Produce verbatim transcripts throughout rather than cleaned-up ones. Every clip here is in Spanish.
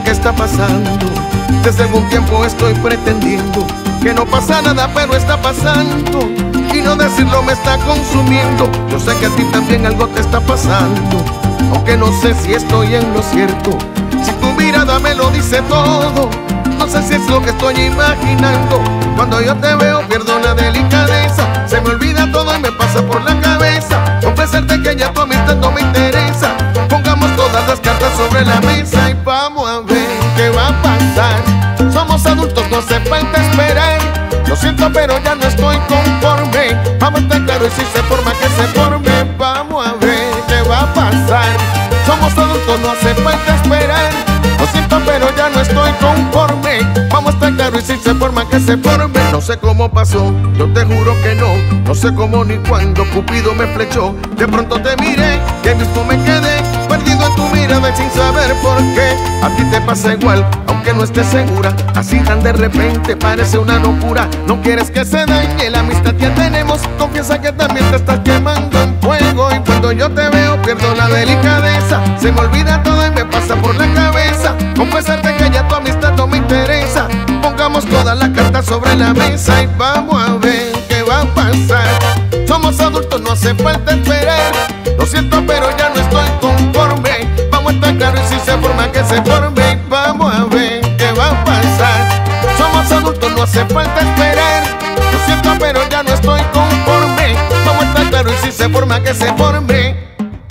qué está pasando. Desde algún tiempo estoy pretendiendo que no pasa nada, pero está pasando. Y no decirlo me está consumiendo. Yo sé que a ti también algo te está pasando, aunque no sé si estoy en lo cierto. Si tu mirada me lo dice todo, no sé si es lo que estoy imaginando. Cuando yo te veo pierdo la delicadeza, se me olvida todo y me pasa por la cabeza confesarte que ya tu amistad no me interesa. Pongamos todas las cartas sobre la mesa y vamos a ver qué va a pasar. Somos adultos, no hace falta esperar. Lo siento pero ya no estoy conforme. Vamos a estar claro y si se forma que se forme. Vamos a ver qué va a pasar. Somos adultos, no hace falta esperar. Lo siento pero ya no estoy conforme. Vamos a estar claro y si se forma que se forme. No sé cómo pasó, yo te juro que no. No sé cómo ni cuándo Cupido me flechó. De pronto te miré, que mismo me quedé perdido en tu mirada y sin saber por qué. A ti te pasa igual, aunque no estés segura. Así tan de repente parece una locura. No quieres que se dañe la amistad que tenemos. Confiesa que también te estás quemando en fuego. Y cuando yo te veo pierdo la delicadeza, se me olvida todo y me pasa por la cabeza confesarte que ya tu amistad no me interesa. Pongamos todas las cartas sobre la mesa y vamos a ver qué va a pasar. Somos adultos, no hace falta esperar. Lo siento pero ya no estoy conforme. Vamos a estar claros y si se forma que se forme. Y vamos a ver qué va a pasar. Somos adultos, no hace falta esperar. Lo siento pero ya no estoy conforme. Vamos a estar claros y si se forma que se forme.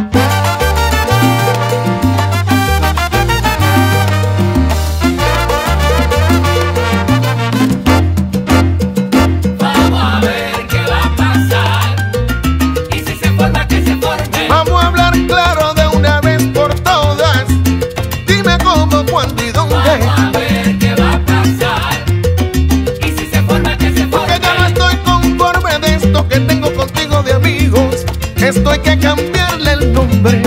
Vamos a hablar claro de una vez por todas. Dime cómo, cuándo y dónde. Vamos a ver qué va a pasar. Y si se forma, que se forme. Porque ya no estoy conforme de esto que tengo contigo de amigos. Esto hay que cambiarle el nombre.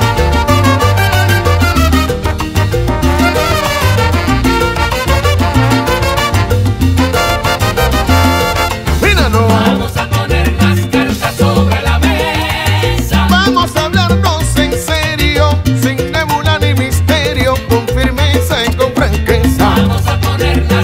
Míralo. Vamos a poner las cartas sobre la mesa. Vamos a hablarnos en serio, sin nebula ni misterio, con firmeza y con franqueza. Vamos a poner las